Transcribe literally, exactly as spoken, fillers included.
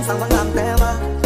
สั่งบางลำแต่ว่า